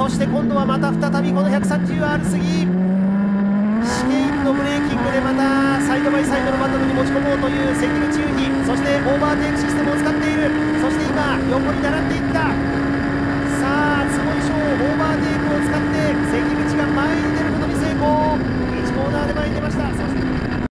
そして今度はまた再びこの 130R 過ぎ、シケインのブレーキングでまたサイドバイサイドのバトルに持ち込もうという関口優飛、そしてオーバーテイクシステムを使っている。そして今横に並んでいった。さあ坪井翔オーバーテイクを使って関口が前に出ることに成功。1コーナーで前に出ました。そして